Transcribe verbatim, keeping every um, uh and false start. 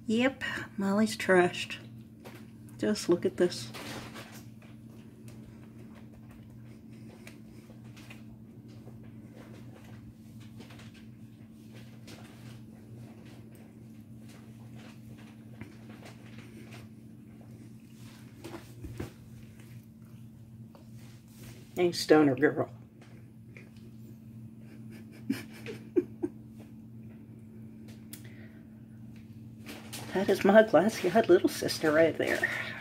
Yep, Molly's trashed. Just look at this. Hey, stoner girl. That is my glassy-eyed little sister right there.